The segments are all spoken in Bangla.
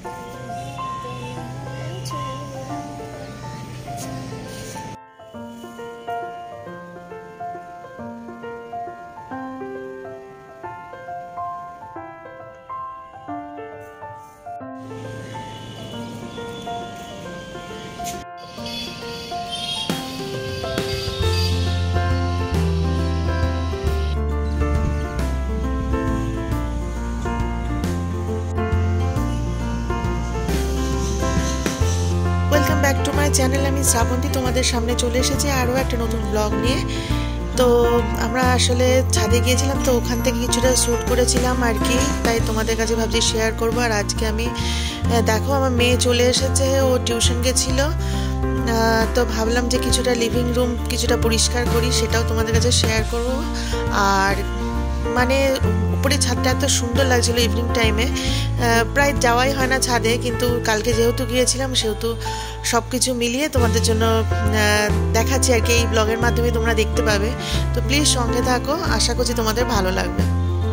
Welcome back to my channel. আমি শ্রাবন্তী তোমাদের সামনে চলে এসেছি আরও একটা নতুন ব্লগ নিয়ে। তো আমরা আসলে ছাদে গিয়েছিলাম, তো ওখান থেকে কিছুটা শ্যুট করেছিলাম আর কি, তাই তোমাদের কাছে ভাবছি শেয়ার করবো। আর আজকে আমি দেখো আমার মেয়ে চলে এসেছে, ও টিউশন গেছিলো, তো ভাবলাম যে কিছুটা লিভিং রুম কিছুটা পরিষ্কার করি, সেটাও তোমাদের কাছে শেয়ার করব। আর মানে উপরে ছাদটা এত সুন্দর লাগছিল ইভিনিং টাইমে, প্রায় যাওয়াই হয় না ছাদে, কিন্তু কালকে যেহেতু গিয়েছিলাম সেহেতু সব কিছু মিলিয়ে তোমাদের জন্য দেখাচ্ছি আর কি। এই ব্লগের মাধ্যমে তোমরা দেখতে পাবে, তো প্লিজ সঙ্গে থাকো, আশা করছি তোমাদের ভালো লাগবে।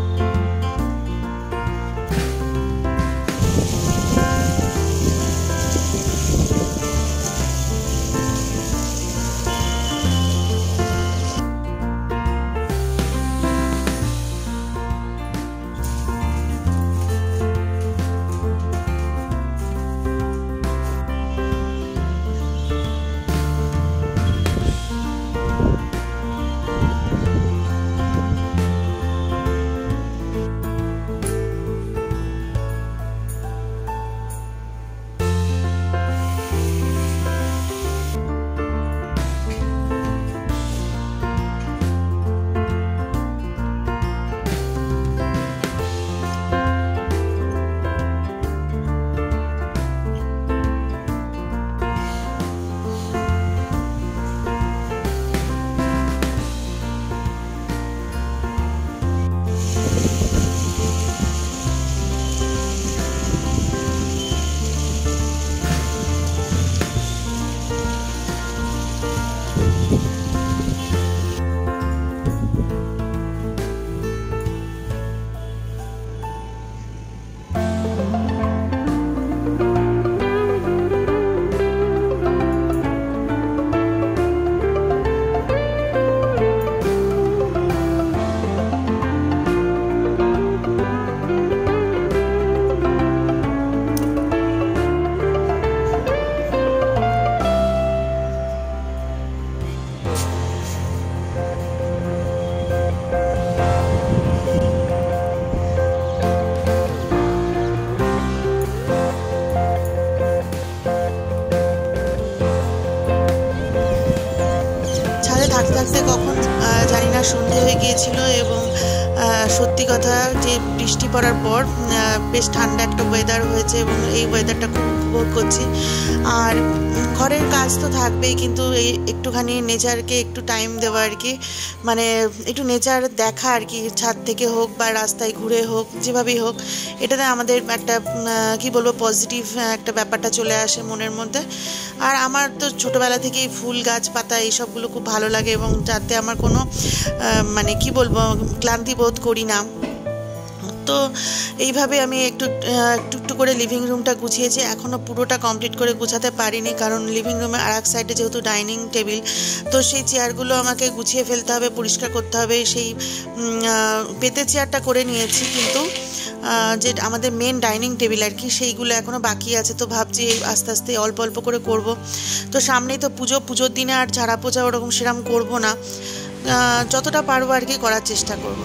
থাকতে থাকতে কখন জানি না সন্ধে হয়ে গিয়েছিল, এবং সত্যি কথা যে বৃষ্টি পড়ার পর বেশ ঠান্ডা একটা ওয়েদার হয়েছে, এবং এই ওয়েদারটা খুব উপভোগ করছি। আর ঘরের কাজ তো থাকবেই, কিন্তু এই একটুখানি নেচারকে একটু টাইম দেওয়া আর কি, মানে একটু নেচার দেখা আর কি, ছাদ থেকে হোক বা রাস্তায় ঘুরে হোক, যেভাবেই হোক, এটাতে আমাদের একটা কি বলবো পজিটিভ একটা ব্যাপারটা চলে আসে মনের মধ্যে। আর আমার তো ছোটোবেলা থেকেই ফুল গাছ পাতা এইসবগুলো খুব ভালো লাগে, এবং যাতে আমার কোনো মানে কি বলবো ক্লান্তি বোধ করি না। তো এইভাবে আমি একটু একটু করে লিভিং রুমটা গুছিয়েছি। এখনও পুরোটা কমপ্লিট করে গুছাতে পারিনি, কারণ লিভিং রুমে আর এক সাইডে যেহেতু ডাইনিং টেবিল, তো সেই চেয়ারগুলো আমাকে গুছিয়ে ফেলতে হবে, পরিষ্কার করতে হবে। সেই পেতে চেয়ারটা করে নিয়েছি, কিন্তু যে আমাদের মেন ডাইনিং টেবিল আর কি, সেইগুলো এখনও বাকি আছে। তো ভাবছি আস্তে আস্তে অল্প অল্প করে করব। তো সামনেই তো পুজোর দিনে আর ঝাড়া পোছা ওরকম সেরকম করবো না, যতটা পারবো আর কি করার চেষ্টা করব।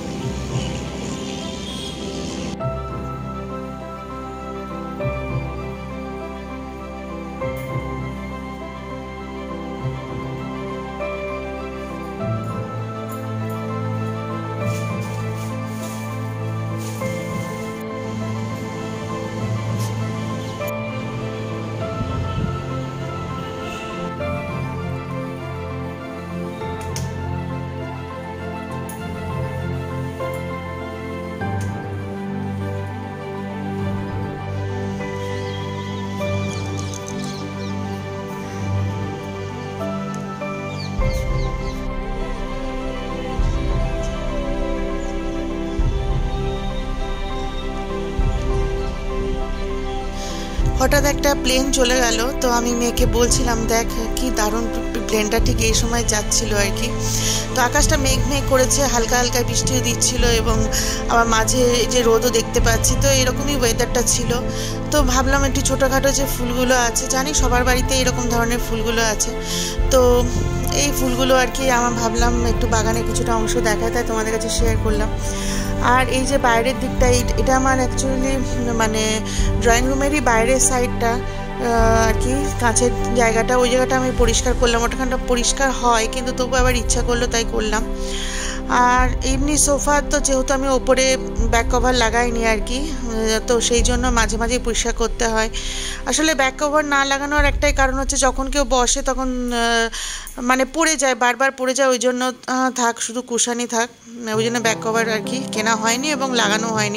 হঠাৎ একটা প্লেন চলে গেল, তো আমি মেয়েকে বলছিলাম দেখ কি দারুণ প্লেনটা ঠিক এই সময় যাচ্ছিল আর কি। তো আকাশটা মেঘ মেঘ করেছে, হালকা হালকা বৃষ্টিও দিচ্ছিল এবং আবার মাঝে যে রোদও দেখতে পাচ্ছি, তো এরকমই ওয়েদারটা ছিল। তো ভাবলাম একটু ছোটোখাটো যে ফুলগুলো আছে, জানি সবার বাড়িতে এরকম ধরনের ফুলগুলো আছে, তো এই ফুলগুলো আর কি আমার ভাবলাম একটু বাগানের কিছুটা অংশ দেখায়, তাই তোমাদের কাছে শেয়ার করলাম। আর এই যে বাইরের দিকটা, এটা আমার অ্যাকচুয়ালি মানে ড্রয়িং রুমেরই বাইরের সাইডটা আর কি, কাঁচের জায়গাটা, ওই জায়গাটা আমি পরিষ্কার করলাম। ওটাখানটা পরিষ্কার হয় কিন্তু তবু আবার ইচ্ছা করলো তাই করলাম। আর এমনি সোফা তো যেহেতু আমি ওপরে ব্যাক কভার লাগাইনি আর কি, তো সেই জন্য মাঝে মাঝে পরিষ্কার করতে হয়। আসলে ব্যাক কভার না লাগানোর একটাই কারণ হচ্ছে যখন কেউ বসে তখন মানে পড়ে যায়, বারবার পড়ে যায়, ওই জন্য থাক শুধু কুশানি থাক, ওই জন্য ব্যাক কভার আর কি কেনা হয়নি এবং লাগানো হয়নি।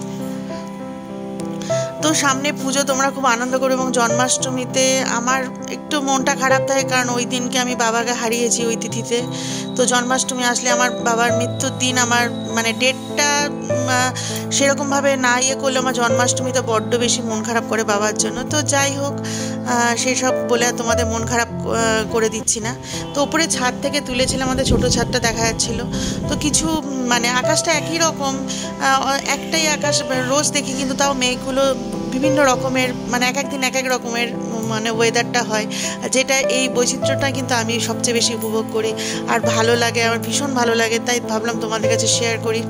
তো সামনে পুজো, তোমরা খুব আনন্দ করো। এবং জন্মাষ্টমীতে আমার একটু মনটা খারাপ থাকে, কারণ ওই দিনকে আমি বাবাকে হারিয়েছি ওই তিথিতে। তো জন্মাষ্টমী আসলে আমার বাবার মৃত্যুর দিন, আমার মানে ডেটটা সেরকমভাবে না ইয়ে করলে আমার জন্মাষ্টমীতে বড্ড বেশি মন খারাপ করে বাবার জন্য। তো যাই হোক, সেই সব বলে তোমাদের মন খারাপ করে দিচ্ছি না। তো উপরে ছাদ থেকে তুলেছিলাম, আমাদের ছোটো ছাদটা দেখা যাচ্ছিলো। তো কিছু মানে আকাশটা একই রকম, একটাই আকাশ রোজ দেখি, কিন্তু তাও মেঘগুলো বিভিন্ন রকমের, মানে এক একদিন এক এক রকমের মানে ওয়েদারটা হয়, যেটা এই বৈচিত্র্যটা কিন্তু আমি সবচেয়ে বেশি উপভোগ করি আর ভালো লাগে, আমার ভীষণ ভালো লাগে, তাই ভাবলাম তোমাদের কাছে শেয়ার করি।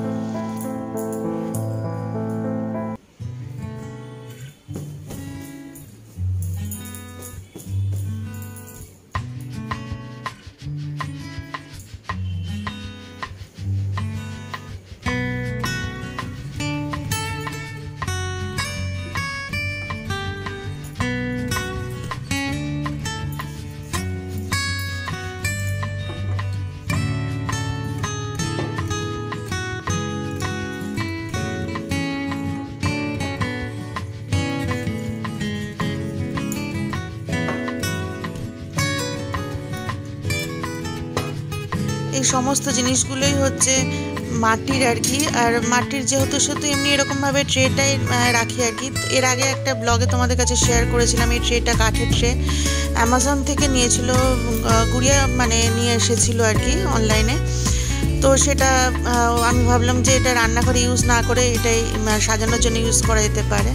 এই সমস্ত জিনিসগুলোই হচ্ছে মাটির আর কি। আর মাটির যেহেতু শুধু এমনি এরকমভাবে ট্রেটাই রাখি আর কি। এর আগে একটা ব্লগে তোমাদের কাছে শেয়ার করেছিলাম, এই ট্রেটা কাঠের ট্রে অ্যামাজন থেকে নিয়েছিল, গুড়িয়া মানে নিয়ে এসেছিল আর কি অনলাইনে। তো সেটা আমি ভাবলাম যে এটা রান্নাঘরে ইউজ না করে এটাই সাজানোর জন্য ইউজ করা যেতে পারে।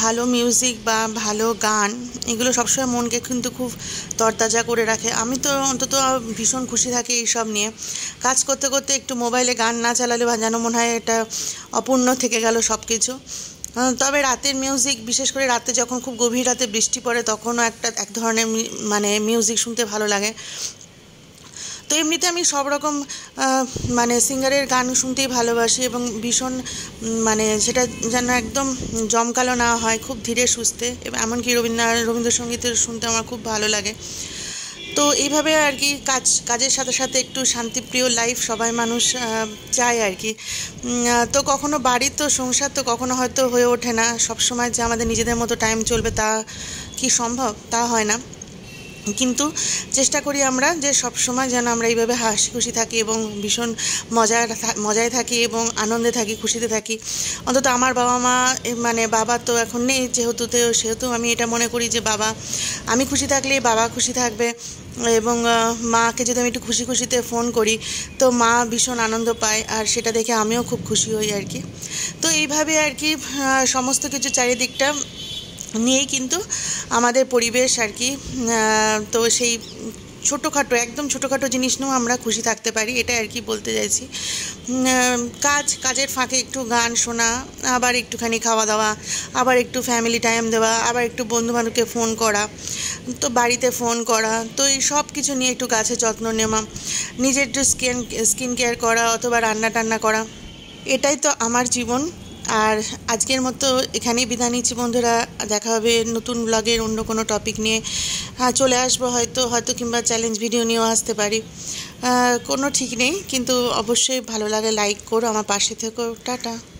ভালো মিউজিক বা ভালো গান এগুলো সবসময় মনকে কিন্তু খুব তরতাজা করে রাখে। আমি তো অন্তত ভীষণ খুশি থাকি এইসব নিয়ে। কাজ করতে করতে একটু মোবাইলে গান না চালালে যেন মনে হয় এটা অপূর্ণ থেকে গেল সব কিছু। তবে রাতের মিউজিক, বিশেষ করে রাতে যখন খুব গভীর রাতে বৃষ্টি পড়ে তখনও এক ধরনের মানে মিউজিক শুনতে ভালো লাগে। তো এমনিতে আমি সব রকম মানে সিঙ্গারের গান শুনতেই ভালোবাসি এবং ভীষণ মানে সেটা যেন একদম জমকালো না হয়, খুব ধীরে সুস্থে, এবং এমনকি রবীন্দ্রসঙ্গীতের শুনতে আমার খুব ভালো লাগে। তো এইভাবে আর কি কাজের সাথে সাথে একটু শান্তিপ্রিয় লাইফ সবাই মানুষ চায় আর কি। তো কখনো বাড়ির তো সংসার তো কখনো হয়তো হয়ে ওঠে না সবসময় যে আমাদের নিজেদের মতো টাইম চলবে, তা কি সম্ভব? তা হয় না, কিন্তু চেষ্টা করি আমরা যে সব সময় যেন আমরা এইভাবে হাসি খুশি থাকি এবং ভীষণ মজায় থাকি এবং আনন্দে থাকি, খুশিতে থাকি। অন্তত আমার বাবা মা, মানে বাবা তো এখন নেই সেহেতু আমি এটা মনে করি যে আমি খুশি থাকলেই বাবা খুশি থাকবে, এবং মাকে যদি আমি একটু খুশিতে ফোন করি তো মা ভীষণ আনন্দ পায়, আর সেটা দেখে আমিও খুব খুশি হই আর কি। তো এইভাবে আর কি সমস্ত কিছু চারিদিকটা নিয়েই কিন্তু আমাদের পরিবেশ আর কি। তো সেই একদম ছোটোখাটো জিনিস নিয়েও আমরা খুশি থাকতে পারি, এটা আর কি বলতে চাইছি। কাজের ফাঁকে একটু গান শোনা, আবার একটুখানি খাওয়া দাওয়া, আবার একটু ফ্যামিলি টাইম দেওয়া, আবার একটু বন্ধুবান্ধবকে ফোন করা, তো বাড়িতে ফোন করা, তো এই সব কিছু নিয়ে একটু গাছের যত্ন নেওয়া, নিজের একটু স্কিন কেয়ার করা অথবা রান্না টান্না করা, এটাই তো আমার জীবন। আর আজকের মতো এখানেই বিদায় নিচ্ছি বন্ধুরা। দেখা হবে নতুন ব্লগের অন্য কোনো টপিক নিয়ে। চলে আসবো হয়তো কিংবা চ্যালেঞ্জ ভিডিও নিয়েও আসতে পারি, কোনো ঠিক নেই, কিন্তু অবশ্যই ভালো লাগে লাইক করো, আমার পাশে থেকো। টাটা।